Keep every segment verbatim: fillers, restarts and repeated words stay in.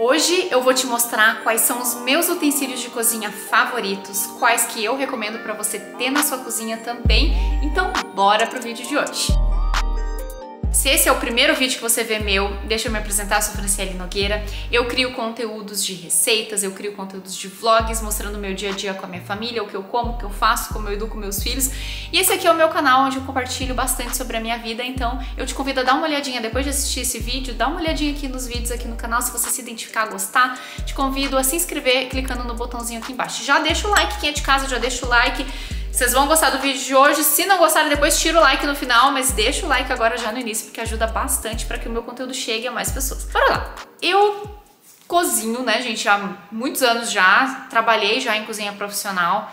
Hoje eu vou te mostrar quais são os meus utensílios de cozinha favoritos, quais que eu recomendo para você ter na sua cozinha também. Então, bora pro vídeo de hoje! Se esse é o primeiro vídeo que você vê meu, deixa eu me apresentar, eu sou Franciele Nogueira. Eu crio conteúdos de receitas, eu crio conteúdos de vlogs, mostrando o meu dia a dia com a minha família, o que eu como, o que eu faço, como eu educo meus filhos. E esse aqui é o meu canal onde eu compartilho bastante sobre a minha vida, então eu te convido a dar uma olhadinha depois de assistir esse vídeo, dá uma olhadinha aqui nos vídeos aqui no canal, se você se identificar, gostar. Te convido a se inscrever clicando no botãozinho aqui embaixo. Já deixa o like, quem é de casa já deixa o like. Vocês vão gostar do vídeo de hoje, se não gostarem depois tira o like no final, mas deixa o like agora já no início, porque ajuda bastante para que o meu conteúdo chegue a mais pessoas. Bora lá! Eu cozinho, né, gente, há muitos anos já, trabalhei já em cozinha profissional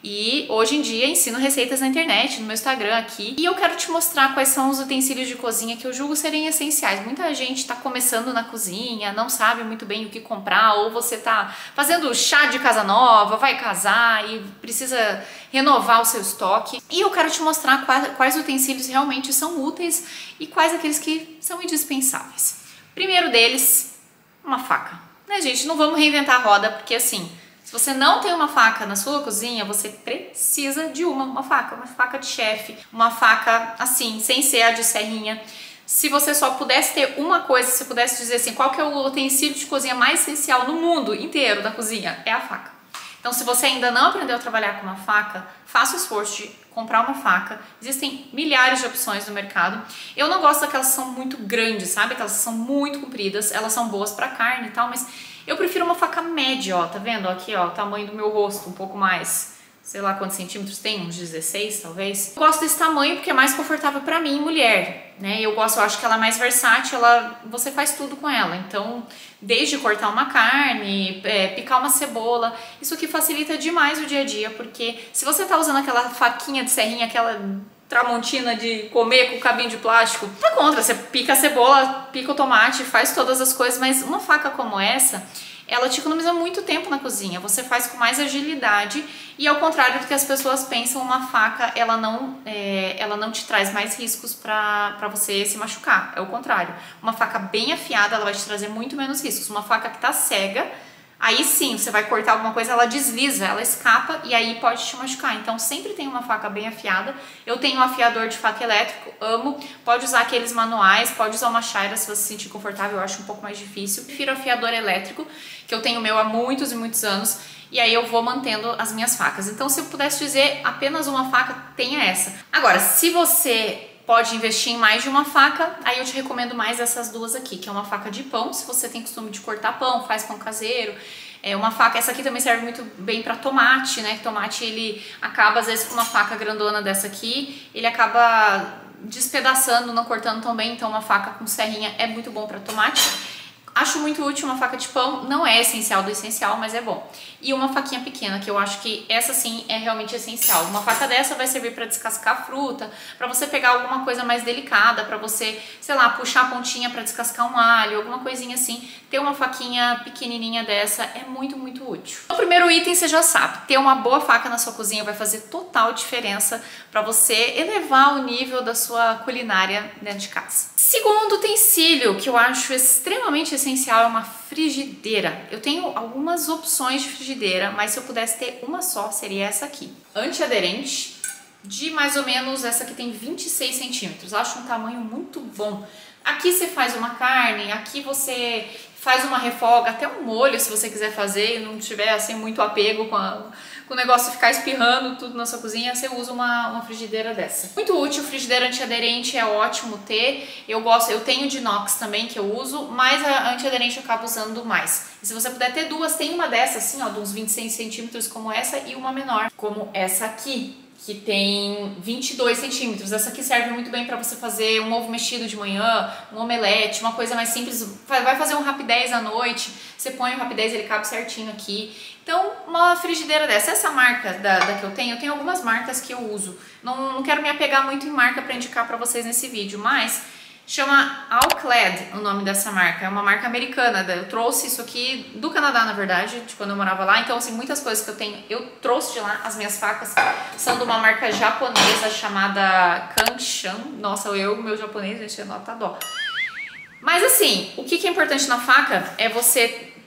e hoje em dia ensino receitas na internet, no meu Instagram aqui, e eu quero te mostrar quais são os utensílios de cozinha que eu julgo serem essenciais. Muita gente tá começando na cozinha, não sabe muito bem o que comprar, ou você tá fazendo chá de casa nova, vai casar e precisa renovar o seu estoque. E eu quero te mostrar quais, quais utensílios realmente são úteis e quais aqueles que são indispensáveis. Primeiro deles, uma faca. Né, gente? Não vamos reinventar a roda, porque assim, se você não tem uma faca na sua cozinha, você precisa de uma, uma faca, uma faca de chefe, uma faca assim, sem ser a de serrinha. Se você só pudesse ter uma coisa, se pudesse dizer assim, qual que é o utensílio de cozinha mais essencial no mundo inteiro da cozinha? É a faca. Então, se você ainda não aprendeu a trabalhar com uma faca, faça o esforço de comprar uma faca. Existem milhares de opções no mercado. Eu não gosto daquelas que são muito grandes, sabe? Aquelas que são muito compridas, elas são boas para carne e tal, mas eu prefiro uma faca média, ó, tá vendo? Aqui, ó, o tamanho do meu rosto, um pouco mais, sei lá quantos centímetros tem, uns dezesseis, talvez. Eu gosto desse tamanho porque é mais confortável pra mim, mulher, né? Eu gosto, eu acho que ela é mais versátil, ela, você faz tudo com ela. Então, desde cortar uma carne, é, picar uma cebola, isso aqui facilita demais o dia a dia, porque se você tá usando aquela faquinha de serrinha, aquela tramontina de comer com cabinho de plástico, tá contra, você pica a cebola, pica o tomate, faz todas as coisas, mas uma faca como essa, ela te economiza muito tempo na cozinha, você faz com mais agilidade e ao contrário do que as pessoas pensam, uma faca ela não, é, ela não te traz mais riscos para para você se machucar, é o contrário. Uma faca bem afiada, ela vai te trazer muito menos riscos. Uma faca que tá cega, aí sim, você vai cortar alguma coisa, ela desliza, ela escapa e aí pode te machucar. Então sempre tem uma faca bem afiada. Eu tenho um afiador de faca elétrico, amo. Pode usar aqueles manuais, pode usar uma chaira se você se sentir confortável, eu acho um pouco mais difícil. Prefiro afiador elétrico, que eu tenho o meu há muitos e muitos anos. E aí eu vou mantendo as minhas facas. Então se eu pudesse dizer apenas uma faca, tenha essa. Agora, se você pode investir em mais de uma faca, aí eu te recomendo mais essas duas aqui, que é uma faca de pão, se você tem costume de cortar pão, faz pão caseiro. É uma faca, essa aqui também serve muito bem para tomate, né? Tomate ele acaba, às vezes com uma faca grandona dessa aqui, ele acaba despedaçando, não cortando tão bem, então uma faca com serrinha é muito bom para tomate. Acho muito útil uma faca de pão, não é essencial do essencial, mas é bom. E uma faquinha pequena, que eu acho que essa sim é realmente essencial. Uma faca dessa vai servir para descascar a fruta, para você pegar alguma coisa mais delicada, para você, sei lá, puxar a pontinha para descascar um alho, alguma coisinha assim. Ter uma faquinha pequenininha dessa é muito, muito útil. O primeiro item você já sabe, ter uma boa faca na sua cozinha vai fazer total diferença para você elevar o nível da sua culinária dentro de casa. Segundo utensílio que eu acho extremamente essencial é uma frigideira. Eu tenho algumas opções de frigideira, mas se eu pudesse ter uma só, seria essa aqui. Antiaderente, de mais ou menos, essa aqui tem vinte e seis centímetros. Eu acho um tamanho muito bom. Aqui você faz uma carne, aqui você faz uma refoga, até um molho se você quiser fazer e não tiver assim muito apego com, a, com o negócio ficar espirrando tudo na sua cozinha, você usa uma, uma frigideira dessa. Muito útil, frigideira antiaderente é ótimo ter. Eu gosto, eu tenho de inox também que eu uso, mas a antiaderente eu acabo usando mais. E se você puder ter duas, tem uma dessa assim, ó, de uns vinte e seis centímetros como essa e uma menor, como essa aqui, que tem vinte e dois centímetros. Essa aqui serve muito bem para você fazer um ovo mexido de manhã, um omelete, uma coisa mais simples. Vai fazer um rapidez à noite, você põe o rapidez, ele cabe certinho aqui. Então, uma frigideira dessa. Essa marca da, da que eu tenho, eu tenho algumas marcas que eu uso. Não, não quero me apegar muito em marca para indicar para vocês nesse vídeo, mas chama All-Clad o nome dessa marca, é uma marca americana. Eu trouxe isso aqui do Canadá, na verdade, de quando eu morava lá. Então, assim, muitas coisas que eu tenho, eu trouxe de lá. As minhas facas são de uma marca japonesa chamada Kanshan. Nossa, eu, meu japonês, gente, nota dó. Mas assim, o que é importante na faca é você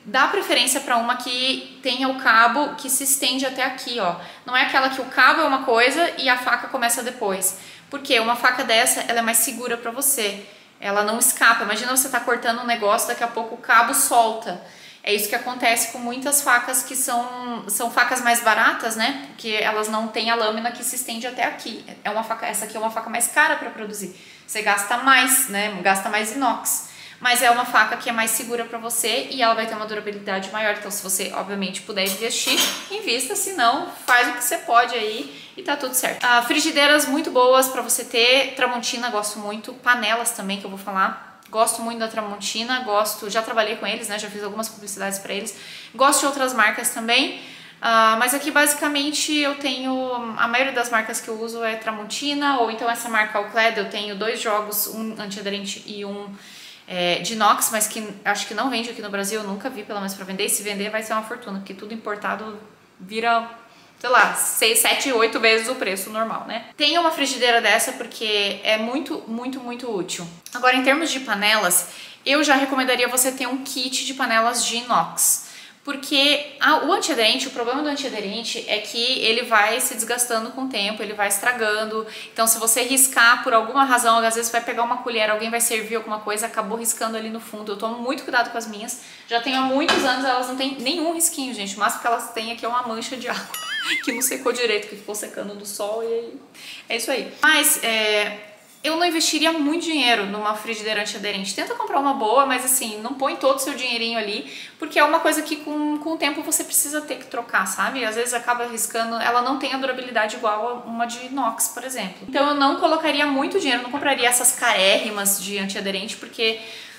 dá preferência para uma que tenha o cabo que se estende até aqui, ó. Não é aquela que o cabo é uma coisa e a faca começa depois. Porque uma faca dessa, ela é mais segura para você. Ela não escapa. Imagina você tá cortando um negócio, daqui a pouco o cabo solta. É isso que acontece com muitas facas que são, são facas mais baratas, né? Porque elas não têm a lâmina que se estende até aqui. É uma faca, essa aqui é uma faca mais cara para produzir. Você gasta mais, né? Gasta mais inox. Mas é uma faca que é mais segura para você e ela vai ter uma durabilidade maior. Então, se você, obviamente, puder investir, invista. Se não, faz o que você pode aí e tá tudo certo. Ah, frigideiras muito boas para você ter. Tramontina, gosto muito. Panelas também, que eu vou falar. Gosto muito da Tramontina, gosto, já trabalhei com eles, né? Já fiz algumas publicidades para eles. Gosto de outras marcas também. Uh, mas aqui basicamente eu tenho, a maioria das marcas que eu uso é Tramontina, ou então essa marca Alclad, eu tenho dois jogos, um antiaderente e um é, de inox, mas que acho que não vende aqui no Brasil, eu nunca vi pelo menos para vender, e se vender vai ser uma fortuna, porque tudo importado vira, sei lá, seis, sete, oito vezes o preço normal, né? Tenha uma frigideira dessa porque é muito, muito, muito útil. Agora, em termos de panelas, eu já recomendaria você ter um kit de panelas de inox. Porque a, o antiaderente, o problema do antiaderente é que ele vai se desgastando com o tempo, ele vai estragando. Então, se você riscar por alguma razão, às vezes vai pegar uma colher, alguém vai servir alguma coisa, acabou riscando ali no fundo. Eu tomo muito cuidado com as minhas. Já tenho há muitos anos, elas não têm nenhum risquinho, gente. O máximo que elas têm aqui é uma mancha de água que não secou direito, que ficou secando no sol e aí é isso aí. Mas, é... eu não investiria muito dinheiro numa frigideira antiaderente. Tenta comprar uma boa, mas assim, não põe todo o seu dinheirinho ali, porque é uma coisa que com, com o tempo você precisa ter que trocar, sabe? Às vezes acaba arriscando, ela não tem a durabilidade igual a uma de inox, por exemplo. Então eu não colocaria muito dinheiro, não compraria essas carérrimas de antiaderente, porque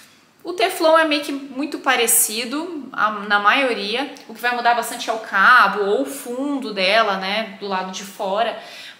o Teflon é meio que muito parecido na maioria. O que vai mudar bastante é o cabo ou o fundo dela, né, do lado de fora.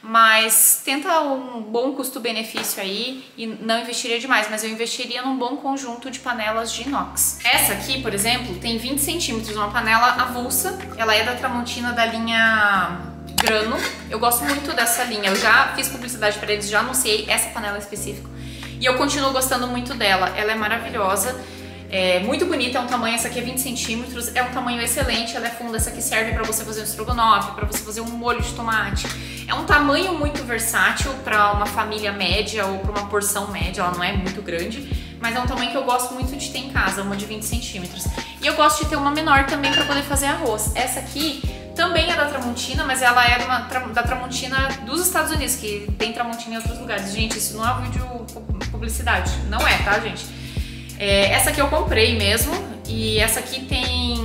Mas tenta um bom custo-benefício aí e não investiria demais, mas eu investiria num bom conjunto de panelas de inox. Essa aqui, por exemplo, tem vinte centímetros, uma panela avulsa, ela é da Tramontina da linha Grano. Eu gosto muito dessa linha, eu já fiz publicidade para eles, já anunciei essa panela específica e eu continuo gostando muito dela, ela é maravilhosa. É muito bonita, é um tamanho, essa aqui é vinte centímetros, é um tamanho excelente, ela é funda, essa aqui serve para você fazer um estrogonofe, para você fazer um molho de tomate. É um tamanho muito versátil para uma família média ou para uma porção média, ela não é muito grande, mas é um tamanho que eu gosto muito de ter em casa, uma de vinte centímetros. E eu gosto de ter uma menor também para poder fazer arroz. Essa aqui também é da Tramontina, mas ela é uma, da Tramontina dos Estados Unidos, que tem Tramontina em outros lugares. Gente, isso não é um vídeo publicidade, não é, tá, gente? É, essa aqui eu comprei mesmo e essa aqui tem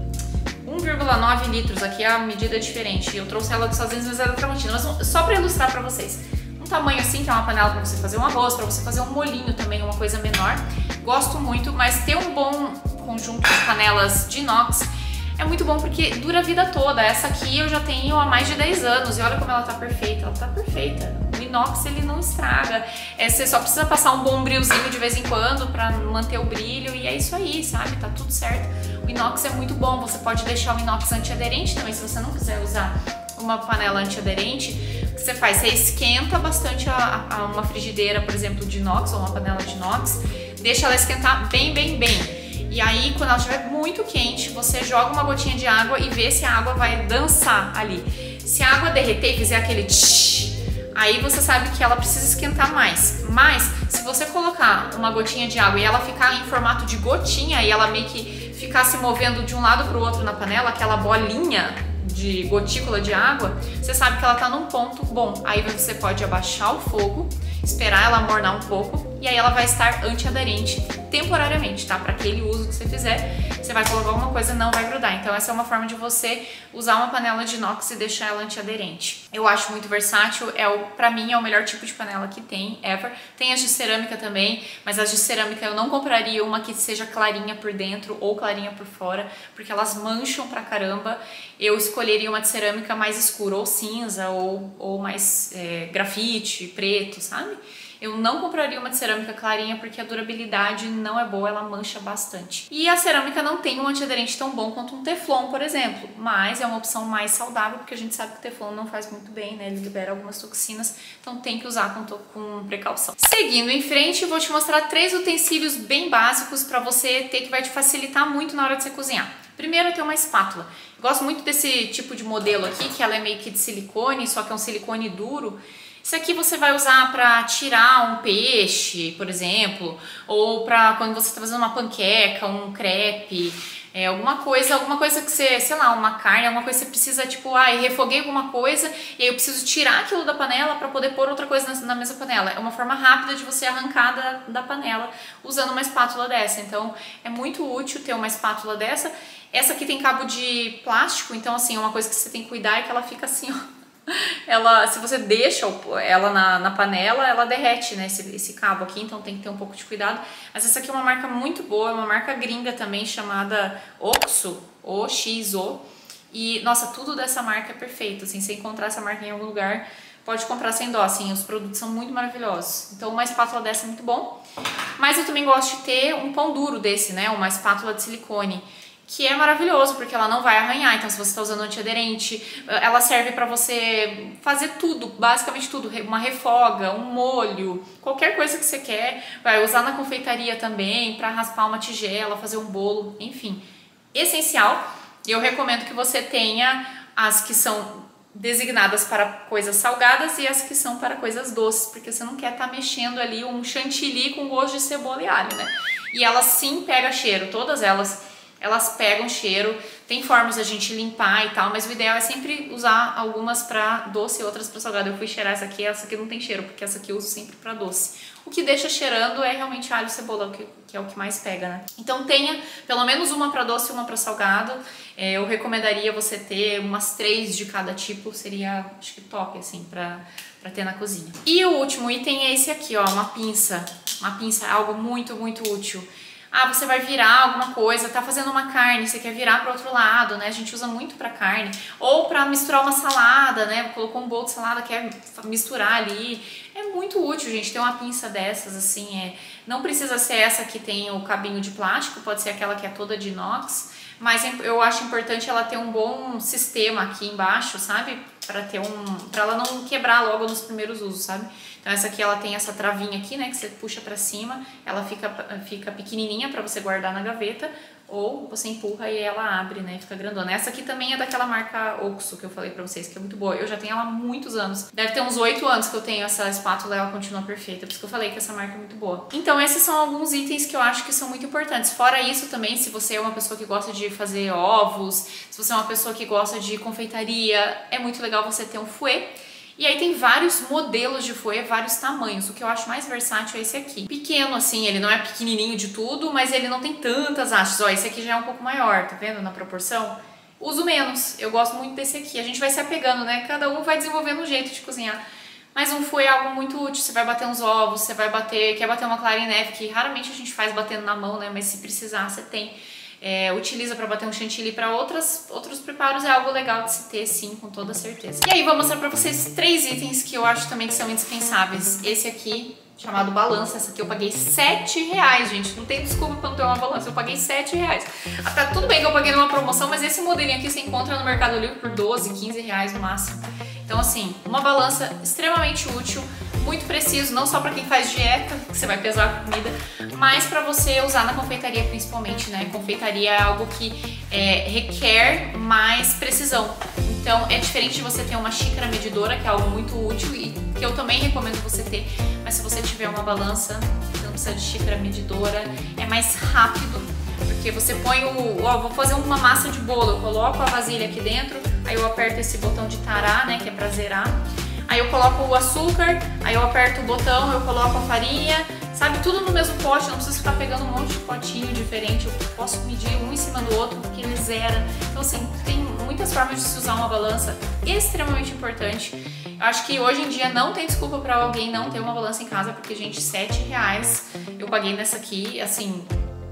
um vírgula nove litros, aqui a medida é diferente. Eu trouxe ela dos Estados Unidos, mas ela é da Tramontina, mas só para ilustrar para vocês. Um tamanho assim, que é uma panela para você fazer um arroz, para você fazer um molinho também, uma coisa menor. Gosto muito, mas ter um bom conjunto de panelas de inox é muito bom porque dura a vida toda. Essa aqui eu já tenho há mais de dez anos e olha como ela tá perfeita, ela tá perfeita. O inox ele não estraga, é, você só precisa passar um bom brilzinho de vez em quando pra manter o brilho e é isso aí, sabe? Tá tudo certo. O inox é muito bom, você pode deixar o inox antiaderente também, se você não quiser usar uma panela antiaderente. O que você faz? Você esquenta bastante a, a uma frigideira, por exemplo, de inox ou uma panela de inox, deixa ela esquentar bem, bem, bem. E aí, quando ela estiver muito quente, você joga uma gotinha de água e vê se a água vai dançar ali. Se a água derreter e fizer aquele tsh, aí você sabe que ela precisa esquentar mais. Mas, se você colocar uma gotinha de água e ela ficar em formato de gotinha e ela meio que ficar se movendo de um lado para o outro na panela, aquela bolinha de gotícula de água, você sabe que ela tá num ponto bom. Aí você pode abaixar o fogo, esperar ela mornar um pouco e aí ela vai estar antiaderente temporariamente, tá? Para aquele uso que você fizer, você vai colocar alguma coisa, não vai grudar. Então essa é uma forma de você usar uma panela de inox e deixar ela antiaderente. Eu acho muito versátil, é o, pra mim é o melhor tipo de panela que tem, ever. Tem as de cerâmica também, mas as de cerâmica eu não compraria uma que seja clarinha por dentro ou clarinha por fora, porque elas mancham pra caramba. Eu escolheria uma de cerâmica mais escura, ou cinza, ou, ou mais é, grafite, preto, sabe? Eu não compraria uma de cerâmica clarinha porque a durabilidade não é boa, ela mancha bastante. E a cerâmica não tem um antiaderente tão bom quanto um teflon, por exemplo, mas é uma opção mais saudável porque a gente sabe que o teflon não faz muito bem, né? Ele libera algumas toxinas, então tem que usar com, com precaução. Seguindo em frente, vou te mostrar três utensílios bem básicos para você ter que vai te facilitar muito na hora de você cozinhar. Primeiro, ter uma espátula. Eu gosto muito desse tipo de modelo aqui, que ela é meio que de silicone, só que é um silicone duro. Isso aqui você vai usar para tirar um peixe, por exemplo, ou para quando você está fazendo uma panqueca, um crepe, é, alguma coisa, alguma coisa que você, sei lá, uma carne, alguma coisa que você precisa, tipo, ah, eu refoguei alguma coisa e aí eu preciso tirar aquilo da panela para poder pôr outra coisa na, na mesma panela. É uma forma rápida de você arrancar da, da panela usando uma espátula dessa. Então é muito útil ter uma espátula dessa. Essa aqui tem cabo de plástico, então assim, é uma coisa que você tem que cuidar é que ela fica assim, ó. Ela, se você deixa ela na, na panela, ela derrete, né, esse, esse cabo aqui, então tem que ter um pouco de cuidado. Mas essa aqui é uma marca muito boa, é uma marca gringa também, chamada Oxo, O X O. E, nossa, tudo dessa marca é perfeito, assim, se encontrar essa marca em algum lugar, pode comprar sem dó, assim, os produtos são muito maravilhosos. Então uma espátula dessa é muito bom. Mas eu também gosto de ter um pão duro desse, né, uma espátula de silicone, que é maravilhoso, porque ela não vai arranhar, então se você está usando antiaderente, ela serve para você fazer tudo, basicamente tudo, uma refoga, um molho, qualquer coisa que você quer, vai usar na confeitaria também, para raspar uma tigela, fazer um bolo, enfim, essencial. Eu recomendo que você tenha as que são designadas para coisas salgadas e as que são para coisas doces, porque você não quer estar tá mexendo ali um chantilly com gosto de cebola e alho, né? E ela sim pega cheiro, todas elas elas pegam cheiro, tem formas de a gente limpar e tal, mas o ideal é sempre usar algumas para doce e outras para salgado. Eu fui cheirar essa aqui, essa aqui não tem cheiro, porque essa aqui eu uso sempre para doce. O que deixa cheirando é realmente alho e cebola, que, que é o que mais pega, né? Então tenha pelo menos uma para doce e uma para salgado. É, eu recomendaria você ter umas três de cada tipo, seria, acho que top, assim, pra, pra ter na cozinha. E o último item é esse aqui, ó, uma pinça. Uma pinça é algo muito, muito útil. Ah, você vai virar alguma coisa, tá fazendo uma carne, você quer virar para outro lado, né? A gente usa muito para carne. Ou para misturar uma salada, né? Colocou um bolo de salada, quer misturar ali. É muito útil, gente, ter uma pinça dessas, assim. É... Não precisa ser essa que tem o cabinho de plástico, pode ser aquela que é toda de inox. Mas eu acho importante ela ter um bom sistema aqui embaixo, sabe? Para ter um, para ela não quebrar logo nos primeiros usos, sabe? Então essa aqui ela tem essa travinha aqui, né, que você puxa para cima, ela fica fica pequenininha para você guardar na gaveta, ou você empurra e ela abre, né, fica grandona. Essa aqui também é daquela marca Oxo que eu falei para vocês, que é muito boa. Eu já tenho ela há muitos anos. Deve ter uns oito anos que eu tenho essa espátula e ela continua perfeita, por isso que eu falei que essa marca é muito boa. Então esses são alguns itens que eu acho que são muito importantes. Fora isso também, se você é uma pessoa que gosta de fazer ovos, se você é uma pessoa que gosta de confeitaria, é muito legal você ter um fouet. E aí tem vários modelos de fouet, vários tamanhos. O que eu acho mais versátil é esse aqui. Pequeno assim, ele não é pequenininho de tudo, mas ele não tem tantas hastes. Ó, esse aqui já é um pouco maior, tá vendo na proporção? Uso menos, eu gosto muito desse aqui. A gente vai se apegando, né? Cada um vai desenvolvendo um jeito de cozinhar. Mas um fouet é algo muito útil, você vai bater uns ovos, você vai bater, quer bater uma clara em neve, que raramente a gente faz batendo na mão, né? Mas se precisar, você tem. É, utiliza para bater um chantilly para outros preparos, é algo legal de se ter, sim, com toda certeza. E aí vou mostrar para vocês três itens que eu acho também que são indispensáveis. Esse aqui, chamado balança, essa aqui eu paguei sete reais, gente, não tem desculpa para não ter uma balança, eu paguei sete reais. Até tudo bem que eu paguei numa promoção, mas esse modelinho aqui você encontra no Mercado Livre por doze, quinze reais no máximo. Então assim, uma balança extremamente útil, muito preciso, não só para quem faz dieta, que você vai pesar a comida, mas para você usar na confeitaria principalmente, né? Confeitaria é algo que é, requer mais precisão. Então é diferente de você ter uma xícara medidora, que é algo muito útil e que eu também recomendo você ter, mas se você tiver uma balança, você não precisa de xícara medidora, é mais rápido, porque você põe o... ó, vou fazer uma massa de bolo, eu coloco a vasilha aqui dentro, aí eu aperto esse botão de tarar, né, que é pra zerar. Aí eu coloco o açúcar, aí eu aperto o botão, eu coloco a farinha, sabe? Tudo no mesmo pote, não preciso ficar pegando um monte de potinho diferente, eu posso medir um em cima do outro porque ele zera. Então assim, tem muitas formas de se usar uma balança, extremamente importante. Eu acho que hoje em dia não tem desculpa para alguém não ter uma balança em casa, porque gente, sete reais eu paguei nessa aqui, assim...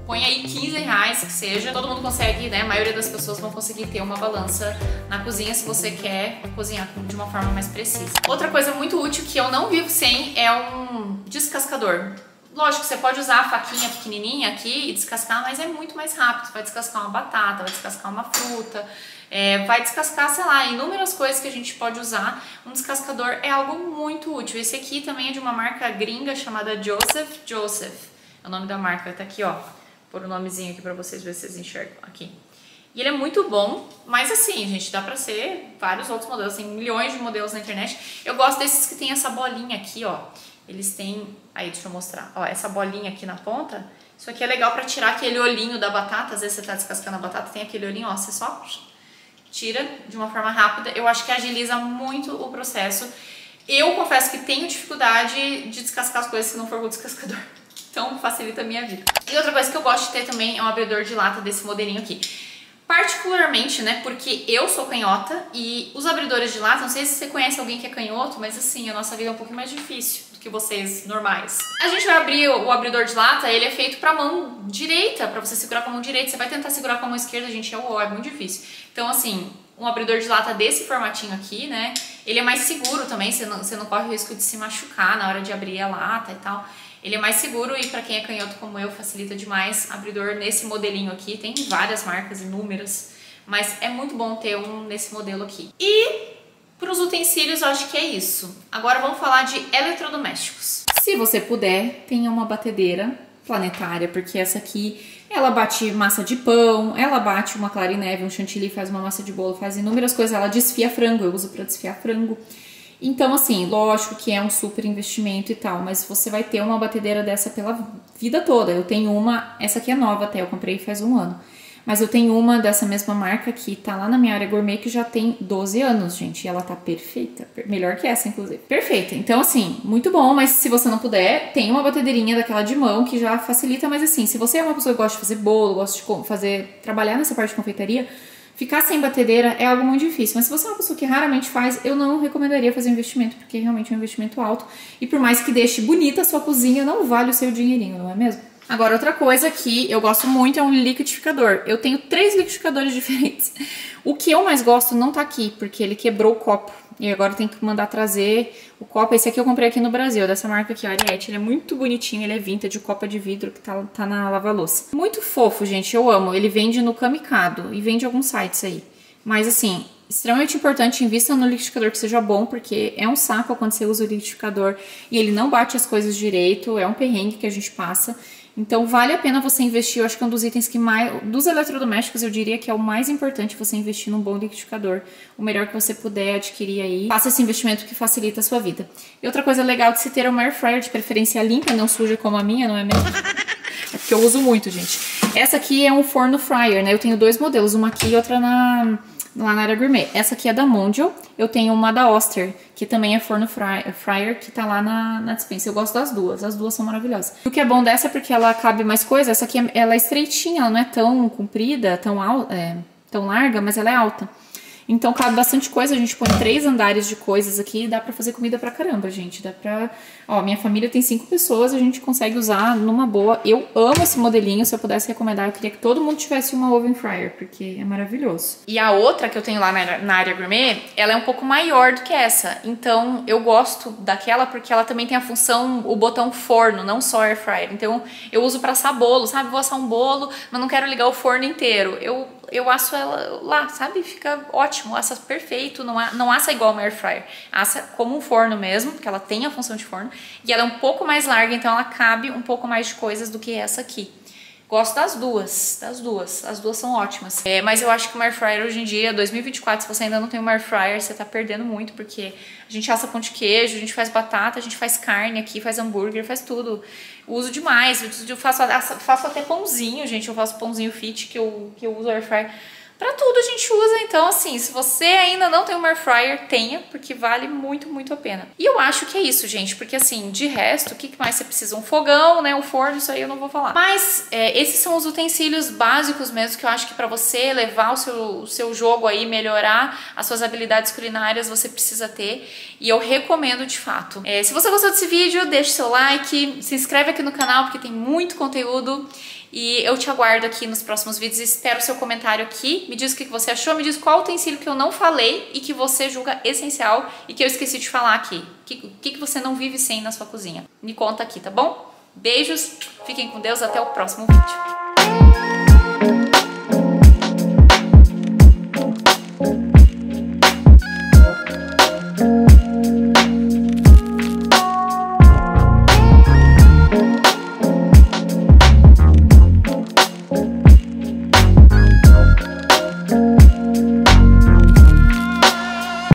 põe aí quinze reais que seja, todo mundo consegue, né? A maioria das pessoas vão conseguir ter uma balança na cozinha se você quer cozinhar de uma forma mais precisa. Outra coisa muito útil que eu não vivo sem é um descascador. Lógico que você pode usar a faquinha pequenininha aqui e descascar, mas é muito mais rápido. Você vai descascar uma batata, vai descascar uma fruta, é, vai descascar, sei lá, inúmeras coisas que a gente pode usar. Um descascador é algo muito útil. Esse aqui também é de uma marca gringa chamada Joseph Joseph. É o nome da marca, tá aqui, ó. Vou pôr o nomezinho aqui pra vocês verem se vocês enxergam aqui. E ele é muito bom, mas assim, gente, dá pra ser vários outros modelos. Tem milhões de modelos na internet. Eu gosto desses que tem essa bolinha aqui, ó. Eles têm... Aí, deixa eu mostrar. Ó, essa bolinha aqui na ponta. Isso aqui é legal pra tirar aquele olhinho da batata. Às vezes você tá descascando a batata, tem aquele olhinho, ó. Você só tira de uma forma rápida. Eu acho que agiliza muito o processo. Eu confesso que tenho dificuldade de descascar as coisas se não for com o descascador. Então, facilita a minha vida. E outra coisa que eu gosto de ter também é um abridor de lata desse modelinho aqui. Particularmente, né, porque eu sou canhota e os abridores de lata, não sei se você conhece alguém que é canhoto, mas assim, a nossa vida é um pouco mais difícil do que vocês normais. A gente vai abrir o abridor de lata, ele é feito pra mão direita, pra você segurar com a mão direita. Você vai tentar segurar com a mão esquerda, gente, é, é muito difícil. Então, assim, um abridor de lata desse formatinho aqui, né, ele é mais seguro também, você não, você não corre o risco de se machucar na hora de abrir a lata e tal. Ele é mais seguro e para quem é canhoto como eu facilita demais. Abridor nesse modelinho aqui, tem várias marcas, inúmeras, mas é muito bom ter um nesse modelo aqui. E para os utensílios eu acho que é isso. Agora vamos falar de eletrodomésticos. Se você puder, tenha uma batedeira planetária, porque essa aqui, ela bate massa de pão, ela bate uma clara em neve, um chantilly, faz uma massa de bolo, faz inúmeras coisas, ela desfia frango, eu uso para desfiar frango. Então, assim, lógico que é um super investimento e tal, mas você vai ter uma batedeira dessa pela vida toda. Eu tenho uma, essa aqui é nova até, eu comprei faz um ano. Mas eu tenho uma dessa mesma marca que tá lá na minha área gourmet que já tem doze anos, gente. E ela tá perfeita, melhor que essa, inclusive. Perfeita. Então, assim, muito bom, mas se você não puder, tem uma batedeirinha daquela de mão que já facilita. Mas assim, se você é uma pessoa que gosta de fazer bolo, gosta de fazer, trabalhar nessa parte de confeitaria, ficar sem batedeira é algo muito difícil, mas se você é uma pessoa que raramente faz, eu não recomendaria fazer investimento, porque realmente é um investimento alto. E por mais que deixe bonita a sua cozinha, não vale o seu dinheirinho, não é mesmo? Agora, outra coisa que eu gosto muito é um liquidificador. Eu tenho três liquidificadores diferentes. O que eu mais gosto não tá aqui, porque ele quebrou o copo. E agora tem que mandar trazer o copo. Esse aqui eu comprei aqui no Brasil, dessa marca aqui, Ariete. Ele é muito bonitinho, ele é vintage, o copo é de vidro que tá, tá na lava-louça. Muito fofo, gente, eu amo. Ele vende no Kamikado e vende alguns sites aí. Mas assim, extremamente importante, invista no liquidificador que seja bom, porque é um saco quando você usa o liquidificador e ele não bate as coisas direito, é um perrengue que a gente passa. Então vale a pena você investir, eu acho que é um dos itens que mais, dos eletrodomésticos eu diria que é o mais importante você investir num bom liquidificador, o melhor que você puder adquirir aí, faça esse investimento que facilita a sua vida. E outra coisa legal de se ter uma air fryer, de preferência limpa, não suja como a minha, não é mesmo? É porque eu uso muito, gente. Essa aqui é um forno fryer, né? Eu tenho dois modelos, uma aqui e outra na... lá na área gourmet. Essa aqui é da Mondial, eu tenho uma da Oster, que também é forno fryer, fryer que tá lá na, na despensa. Eu gosto das duas, as duas são maravilhosas. O que é bom dessa é porque ela cabe mais coisa, essa aqui ela é estreitinha, ela não é tão comprida, tão, al, é, tão larga, mas ela é alta. Então cabe bastante coisa, a gente põe três andares de coisas aqui e dá pra fazer comida pra caramba, gente. Dá pra... Ó, minha família tem cinco pessoas, a gente consegue usar numa boa. Eu amo esse modelinho, se eu pudesse recomendar, eu queria que todo mundo tivesse uma oven fryer, porque é maravilhoso. E a outra que eu tenho lá na, na área gourmet, ela é um pouco maior do que essa. Então eu gosto daquela porque ela também tem a função, o botão forno, não só air fryer. Então eu uso pra assar bolo, sabe? Vou assar um bolo, mas não quero ligar o forno inteiro. Eu... eu asso ela lá, sabe? Fica ótimo, assa perfeito, não, não assa igual uma air fryer, assa como um forno mesmo, porque ela tem a função de forno, e ela é um pouco mais larga, então ela cabe um pouco mais de coisas do que essa aqui. Gosto das duas, das duas, as duas são ótimas. É, mas eu acho que uma air fryer hoje em dia, dois mil e vinte e quatro, se você ainda não tem uma air fryer, você tá perdendo muito, porque a gente assa pão de queijo, a gente faz batata, a gente faz carne aqui, faz hambúrguer, faz tudo. Uso demais, eu faço, faço até pãozinho, gente, eu faço pãozinho fit que eu, que eu uso air fryer. Pra tudo a gente usa, então assim, se você ainda não tem uma air fryer, tenha, porque vale muito, muito a pena. E eu acho que é isso, gente, porque assim, de resto, o que mais você precisa? Um fogão, né, um forno, isso aí eu não vou falar. Mas é, esses são os utensílios básicos mesmo, que eu acho que pra você levar o seu, o seu jogo aí, melhorar as suas habilidades culinárias, você precisa ter. E eu recomendo de fato. É, se você gostou desse vídeo, deixe seu like, se inscreve aqui no canal, porque tem muito conteúdo. E eu te aguardo aqui nos próximos vídeos, espero o seu comentário aqui, me diz o que você achou, me diz qual utensílio que eu não falei e que você julga essencial e que eu esqueci de falar aqui. O que, que você não vive sem na sua cozinha? Me conta aqui, tá bom? Beijos, fiquem com Deus, até o próximo vídeo.